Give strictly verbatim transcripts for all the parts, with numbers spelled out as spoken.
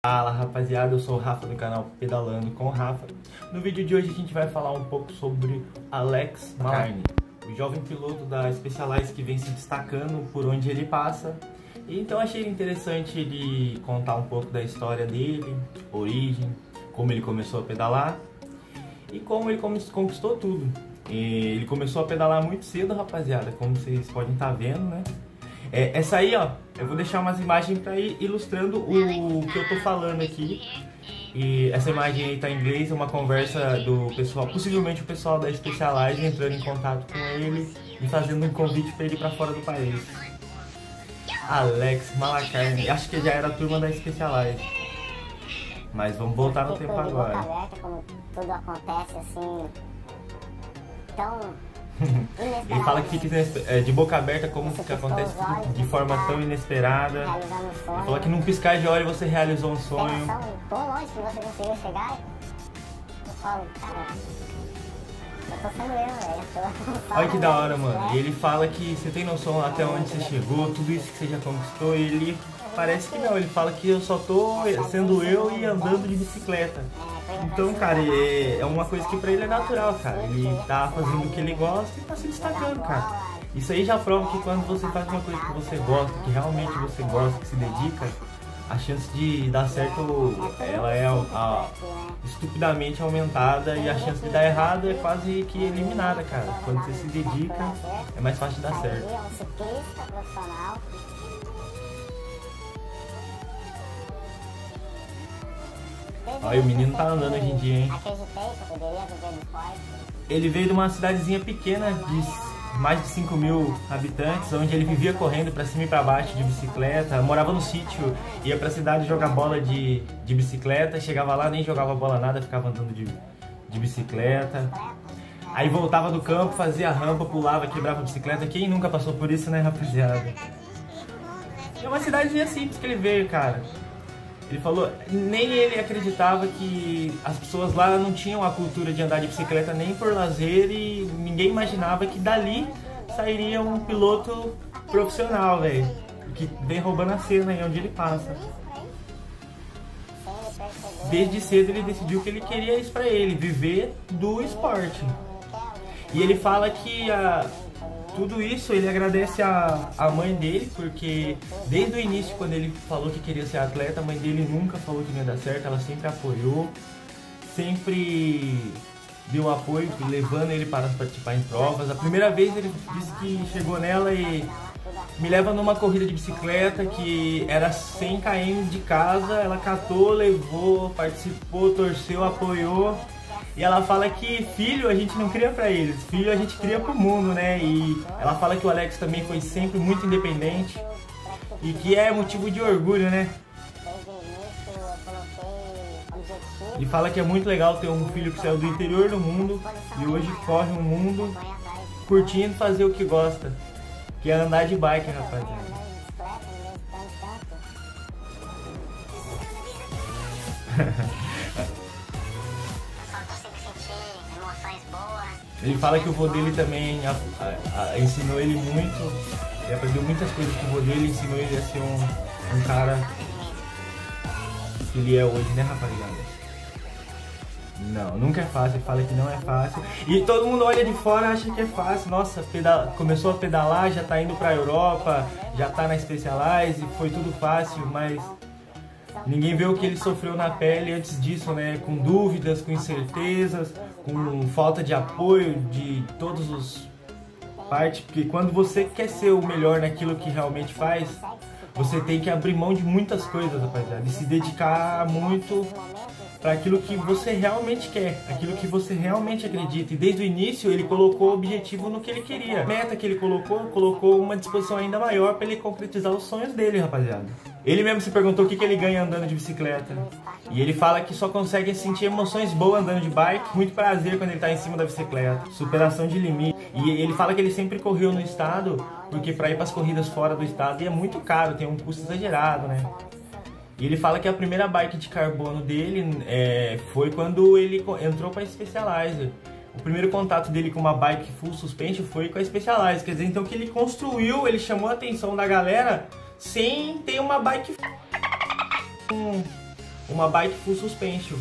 Fala rapaziada, eu sou o Rafa do canal Pedalando com o Rafa. No vídeo de hoje a gente vai falar um pouco sobre Alex Malarney, o jovem piloto da Specialized que vem se destacando por onde ele passa. E então achei interessante ele contar um pouco da história dele, origem, como ele começou a pedalar e como ele conquistou tudo. E ele começou a pedalar muito cedo, rapaziada, como vocês podem estar vendo, né? É, essa aí, ó, eu vou deixar umas imagens para ir ilustrando o que eu tô falando aqui. E essa imagem aí tá em inglês, é uma conversa do pessoal, possivelmente o pessoal da Specialized entrando em contato com ele e fazendo um convite para ele para fora do país. Alex Malarney, acho que já era a turma da Specialized. Mas vamos voltar no tempo agora. Aberta, como tudo acontece assim, tão Ele fala que fica de boca aberta como que acontece tudo de forma tão inesperada. Ele falou que num piscar de olho você realizou um sonho. Tão longe que você conseguiu chegar. Eu falo, cara, eu tô sendo eu, velho. Olha que da hora, mano. E ele fala que você tem noção até onde você chegou, tudo isso que você já conquistou. E ele parece que não, ele fala que eu só tô sendo eu e andando de bicicleta. Então, cara, é uma coisa que pra ele é natural, cara. Ele tá fazendo o que ele gosta e tá se destacando, cara. Isso aí já prova que quando você faz uma coisa que você gosta, que realmente você gosta, que se dedica, a chance de dar certo, ela é a, a, estupidamente aumentada e a chance de dar errado é quase que eliminada, cara. Quando você se dedica, é mais fácil de dar certo. É um ciclista profissional. Olha, o menino tá andando hoje em dia, hein? Acreditei que eu poderia viver no esporte. Ele veio de uma cidadezinha pequena, de mais de cinco mil habitantes, onde ele vivia correndo pra cima e pra baixo de bicicleta, morava no sítio, ia pra cidade jogar bola de, de bicicleta, chegava lá, nem jogava bola nada, ficava andando de, de bicicleta. Aí voltava do campo, fazia rampa, pulava, quebrava a bicicleta. Quem nunca passou por isso, né, rapaziada? É uma cidadezinha simples que ele veio, cara. Ele falou, nem ele acreditava que as pessoas lá não tinham a cultura de andar de bicicleta nem por lazer e ninguém imaginava que dali sairia um piloto profissional, velho, que vem roubando a cena aí onde ele passa. Desde cedo ele decidiu que ele queria isso pra ele, viver do esporte. E ele fala que a... tudo isso ele agradece a, a mãe dele, porque desde o início, quando ele falou que queria ser atleta, a mãe dele nunca falou que não ia dar certo, ela sempre apoiou, sempre deu apoio, levando ele para participar em provas. A primeira vez ele disse que chegou nela e me leva numa corrida de bicicleta que era cem quilômetros de casa, ela catou, levou, participou, torceu, apoiou. E ela fala que filho a gente não cria pra eles, filho a gente cria pro mundo, né? E ela fala que o Alex também foi sempre muito independente e que é motivo de orgulho, né? E fala que é muito legal ter um filho que saiu do interior do mundo e hoje corre o mundo curtindo fazer o que gosta, que é andar de bike, rapaziada. Ele fala que o vô dele também a, a, a, ensinou ele muito, ele aprendeu muitas coisas com o vô dele, ensinou ele a ser um, um cara que ele é hoje, né, rapaziada? Não, nunca é fácil, ele fala que não é fácil. E todo mundo olha de fora e acha que é fácil. Nossa, pedala, começou a pedalar, já tá indo pra Europa, já tá na Specialized, foi tudo fácil, mas ninguém vê o que ele sofreu na pele antes disso, né? Com dúvidas, com incertezas, com falta de apoio de todos os partes. Porque quando você quer ser o melhor naquilo que realmente faz, você tem que abrir mão de muitas coisas, rapaziada. E se dedicar muito para aquilo que você realmente quer, aquilo que você realmente acredita. E desde o início ele colocou o objetivo no que ele queria. A meta que ele colocou, colocou uma disposição ainda maior para ele concretizar os sonhos dele, rapaziada. Ele mesmo se perguntou o que, que ele ganha andando de bicicleta. E ele fala que só consegue sentir emoções boas andando de bike, muito prazer quando ele tá em cima da bicicleta, superação de limite. E ele fala que ele sempre correu no estado, porque para ir para as corridas fora do estado é muito caro, tem um custo exagerado, né? E ele fala que a primeira bike de carbono dele é, foi quando ele entrou para a Specialized. O primeiro contato dele com uma bike full suspension foi com a Specialized. Quer dizer, então que ele construiu, ele chamou a atenção da galera sem ter uma bike um, uma bike full suspension.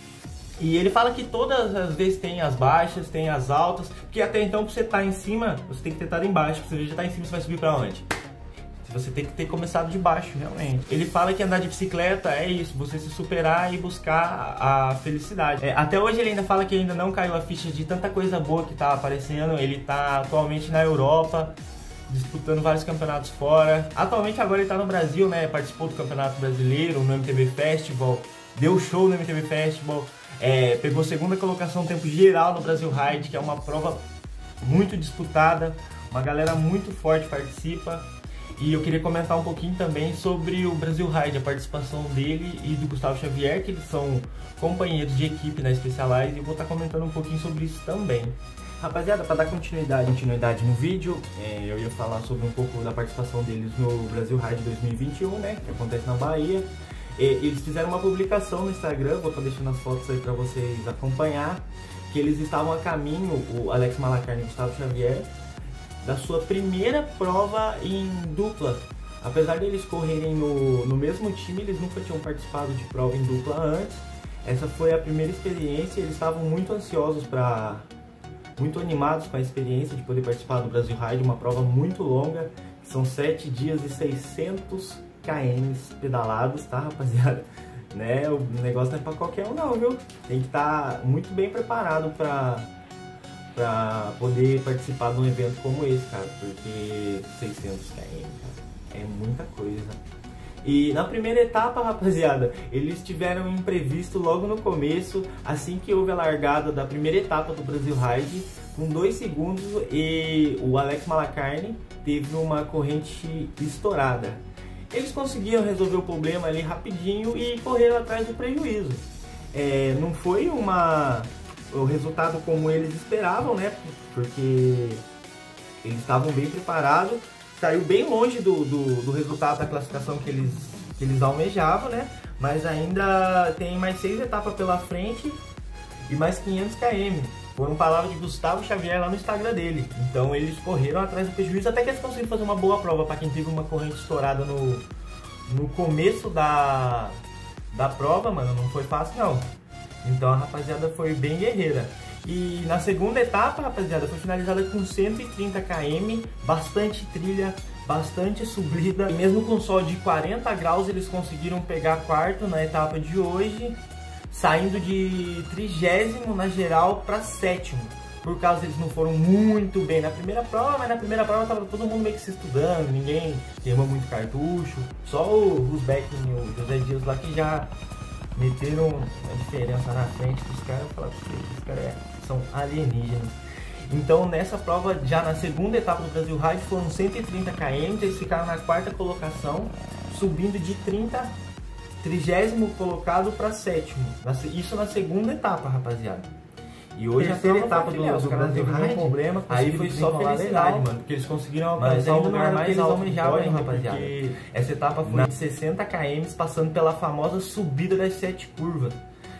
E ele fala que todas as vezes tem as baixas, tem as altas, porque até então pra você estar em cima, você tem que ter estado embaixo, pra você já estar em cima, você vai subir pra onde? Você tem que ter começado de baixo, realmente. Ele fala que andar de bicicleta é isso, você se superar e buscar a felicidade. É, até hoje ele ainda fala que ainda não caiu a ficha de tanta coisa boa que tá aparecendo. Ele tá atualmente na Europa, disputando vários campeonatos fora. Atualmente agora ele tá no Brasil, né? Participou do Campeonato Brasileiro, no M T B Festival, deu show no M T B Festival, é, pegou segunda colocação no tempo geral no Brasil Ride, que é uma prova muito disputada, uma galera muito forte participa. E eu queria comentar um pouquinho também sobre o Brasil Ride, a participação dele e do Gustavo Xavier, que eles são companheiros de equipe na Specialized, e eu vou estar comentando um pouquinho sobre isso também. Rapaziada, para dar continuidade, continuidade no vídeo, é, eu ia falar sobre um pouco da participação deles no Brasil Ride dois mil e vinte e um, né, que acontece na Bahia. E, eles fizeram uma publicação no Instagram, vou estar deixando as fotos aí para vocês acompanhar, que eles estavam a caminho, o Alex Malacarne e o Gustavo Xavier, da sua primeira prova em dupla. Apesar de eles correrem no, no mesmo time, eles nunca tinham participado de prova em dupla antes. Essa foi a primeira experiência, eles estavam muito ansiosos para, muito animados com a experiência de poder participar do Brasil Ride, uma prova muito longa, são sete dias e seiscentos quilômetros pedalados, tá, rapaziada? Né? O negócio não é para qualquer um não, viu? Tem que estar muito bem preparado para para poder participar de um evento como esse, cara, porque seiscentos quilômetros, cara, é muita coisa. E na primeira etapa, rapaziada, eles tiveram um imprevisto logo no começo, assim que houve a largada da primeira etapa do Brasil Ride, com dois segundos, e o Alex Malacarne teve uma corrente estourada. Eles conseguiram resolver o problema ali rapidinho e correram atrás do prejuízo. É, não foi uma... o resultado como eles esperavam, né? Porque eles estavam bem preparados, saiu bem longe do, do, do resultado da classificação que eles, que eles almejavam, né? Mas ainda tem mais seis etapas pela frente e mais quinhentos quilômetros. Foram palavras de Gustavo Xavier lá no Instagram dele. Então eles correram atrás do prejuízo, até que eles conseguiram fazer uma boa prova para quem teve uma corrente estourada no, no começo da, da prova, mano. Não foi fácil não. Então a rapaziada foi bem guerreira. E na segunda etapa, rapaziada, foi finalizada com cento e trinta quilômetros, bastante trilha, bastante subida. E mesmo com sol de quarenta graus, eles conseguiram pegar quarto na etapa de hoje, saindo de trigésimo na geral para sétimo. Por causa eles não foram muito bem na primeira prova, mas na primeira prova tava todo mundo meio que se estudando, ninguém queimou muito cartucho. Só o Rusbeck e o José Dias lá que já meteram a diferença na frente dos caras. Eu falar pra vocês, os caras é, são alienígenas. Então nessa prova, já na segunda etapa do Brasil Ride, foram cento e trinta quilômetros, eles ficaram na quarta colocação, subindo de trinta, trigésimo colocado para sétimo. Isso na segunda etapa, rapaziada. E hoje a terceira etapa do, do Brasil Ride, problema, aí foi só felicidade, mano, porque eles conseguiram alcançar o lugar mais alto almejavam, hein, rapaziada. Essa etapa foi de sessenta quilômetros, passando pela famosa subida das sete curvas.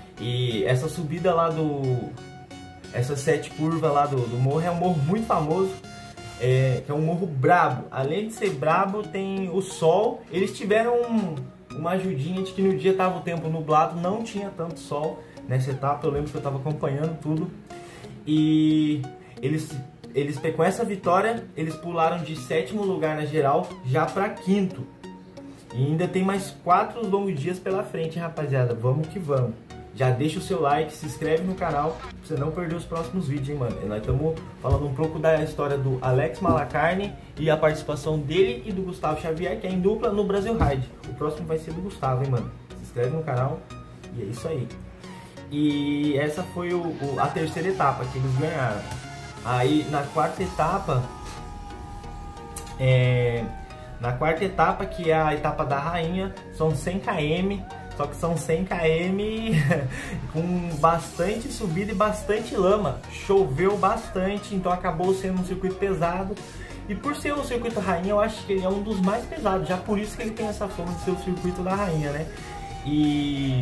E essa subida lá do... Essas sete curvas lá do, do morro é um morro muito famoso, é, que é um morro brabo. Além de ser brabo, tem o sol. Eles tiveram um, uma ajudinha de que no dia tava o tempo nublado, não tinha tanto sol. Nessa etapa eu lembro que eu estava acompanhando tudo. E eles, eles com essa vitória, eles pularam de sétimo lugar na geral já para quinto. E ainda tem mais quatro longos dias pela frente, rapaziada. Vamos que vamos. Já deixa o seu like, se inscreve no canal pra você não perder os próximos vídeos, hein, mano. Nós estamos falando um pouco da história do Alex Malacarne e a participação dele e do Gustavo Xavier, que é em dupla no Brasil Ride. O próximo vai ser do Gustavo, hein, mano. Se inscreve no canal e é isso aí. E essa foi o, o, a terceira etapa que eles ganharam. Aí na quarta etapa, é, na quarta etapa, que é a etapa da rainha, são cem quilômetros, só que são cem quilômetros com bastante subida e bastante lama. Choveu bastante, então acabou sendo um circuito pesado. E por ser o circuito rainha, eu acho que ele é um dos mais pesados, já por isso que ele tem essa fama de ser o circuito da rainha, né? E...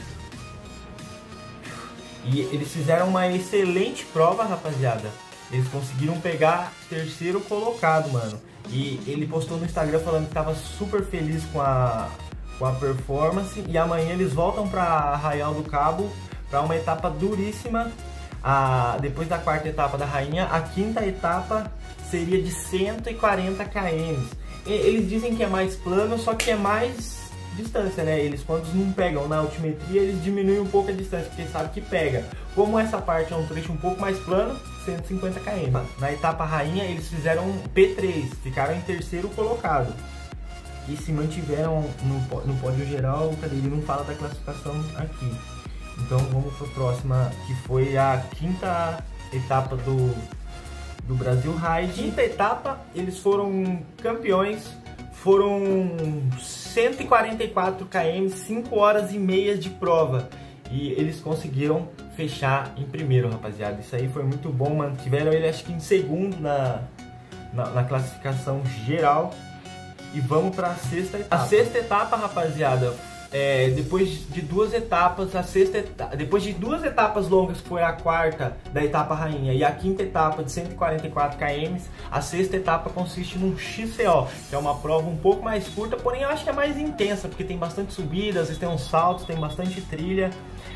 E eles fizeram uma excelente prova, rapaziada. Eles conseguiram pegar terceiro colocado, mano. E ele postou no Instagram falando que tava super feliz com a, com com a performance, e amanhã eles voltam para Arraial do Cabo para uma etapa duríssima. A, depois da quarta etapa da Rainha, a quinta etapa seria de cento e quarenta quilômetros. Eles dizem que é mais plano, só que é mais distância, né? Eles, quando não pegam na altimetria, eles diminuem um pouco a distância, porque sabe que pega. Como essa parte é um trecho um pouco mais plano, cento e cinquenta quilômetros. Na etapa Rainha, eles fizeram P três, ficaram em terceiro colocado. E se mantiveram no, no pódio geral, cadê? Ele não fala da classificação aqui. Então vamos para a próxima, que foi a quinta etapa do, do Brasil Ride. Quinta etapa, eles foram campeões, foram cento e quarenta e quatro quilômetros, cinco horas e meia de prova. E eles conseguiram fechar em primeiro, rapaziada. Isso aí foi muito bom, mantiveram ele acho que em segundo na, na, na classificação geral. E vamos para a sexta etapa. A sexta etapa, rapaziada, é, depois de duas etapas, a sexta etapa, depois de duas etapas longas, que foi a quarta da etapa Rainha e a quinta etapa de cento e quarenta e quatro quilômetros, a sexta etapa consiste num X C O, que é uma prova um pouco mais curta, porém eu acho que é mais intensa, porque tem bastante subida, às vezes tem uns saltos, tem bastante trilha.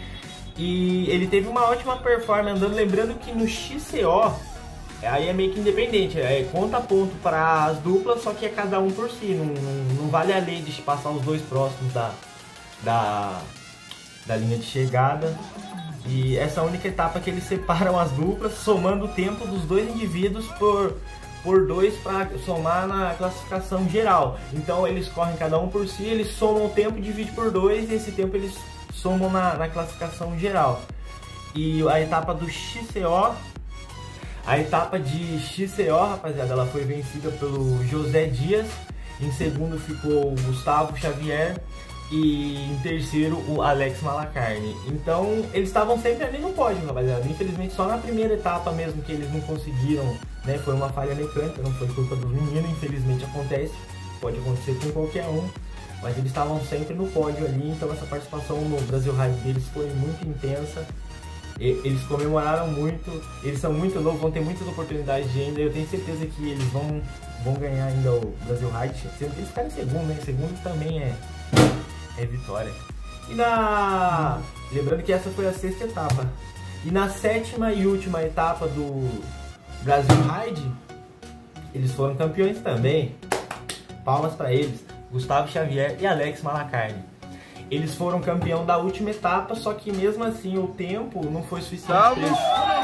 E ele teve uma ótima performance andando, lembrando que no X C O, aí é meio que independente, é, conta ponto para as duplas, só que é cada um por si, não, não, não vale a lei de passar os dois próximos da, da, da linha de chegada. E essa é a única etapa que eles separam as duplas, somando o tempo dos dois indivíduos por, por dois para somar na classificação geral. Então eles correm cada um por si, eles somam o tempo, dividem por dois, e esse tempo eles somam na, na classificação geral. E a etapa do X C O, a etapa de X C O, rapaziada, ela foi vencida pelo José Dias, em segundo ficou o Gustavo Xavier e em terceiro o Alex Malacarne. Então eles estavam sempre ali no pódio, rapaziada. Infelizmente só na primeira etapa mesmo que eles não conseguiram, né? Foi uma falha mecânica, não foi culpa dos meninos, infelizmente acontece, pode acontecer com qualquer um. Mas eles estavam sempre no pódio ali, então essa participação no Brasil Ride deles foi muito intensa. Eles comemoraram muito, eles são muito novos, vão ter muitas oportunidades de ainda. Eu tenho certeza que eles vão, vão ganhar ainda o Brasil Ride, sendo que eles ficaram em segundo, né? Segundo também é, é vitória. E na... lembrando que essa foi a sexta etapa. E na sétima e última etapa do Brasil Ride, eles foram campeões também. Palmas para eles, Gustavo Xavier e Alex Malacarne. Eles foram campeão da última etapa, só que mesmo assim o tempo não foi suficiente para eles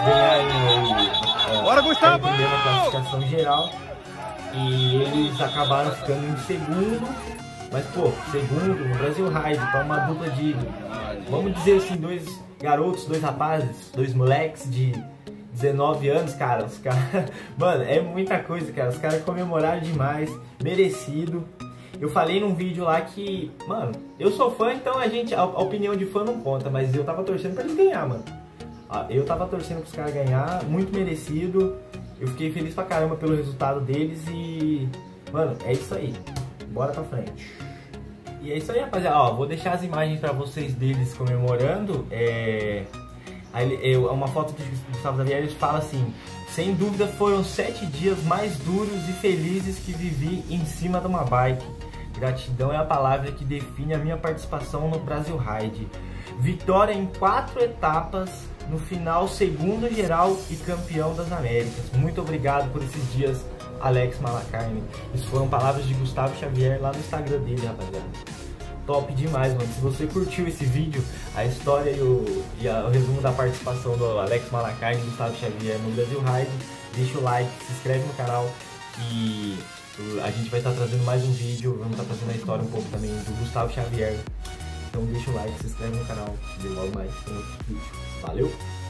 ganharem a primeira classificação geral. E eles acabaram ficando em segundo, mas pô, segundo no Brasil Ride, para uma dupla de, vamos dizer assim, dois garotos, dois rapazes, dois moleques de dezenove anos, cara, os caras, mano, é muita coisa, cara, os caras comemoraram demais, merecido. Eu falei num vídeo lá que, mano, eu sou fã, então a gente, a, a opinião de fã não conta, mas eu tava torcendo pra eles ganhar, mano. Eu tava torcendo pros caras ganhar, muito merecido. Eu fiquei feliz pra caramba pelo resultado deles e, mano, é isso aí. Bora pra frente. E é isso aí, rapaziada. Ó, vou deixar as imagens pra vocês deles comemorando. É... Aí, é uma foto de Gustavo Xavier, eles falam assim: sem dúvida foram sete dias mais duros e felizes que vivi em cima de uma bike. Gratidão é a palavra que define a minha participação no Brasil Ride. Vitória em quatro etapas, no final segundo geral e campeão das Américas. Muito obrigado por esses dias, Alex Malacarne. Isso foram palavras de Gustavo Xavier lá no Instagram dele, rapaziada. Top demais, mano. Se você curtiu esse vídeo, a história e o, e a, o resumo da participação do Alex Malacarne e Gustavo Xavier no Brasil Ride, deixa o like, se inscreve no canal e a gente vai estar trazendo mais um vídeo. Vamos estar trazendo a história um pouco também do Gustavo Xavier. Então deixa o like, se inscreve no canal e logo mais tem outro vídeo. Valeu!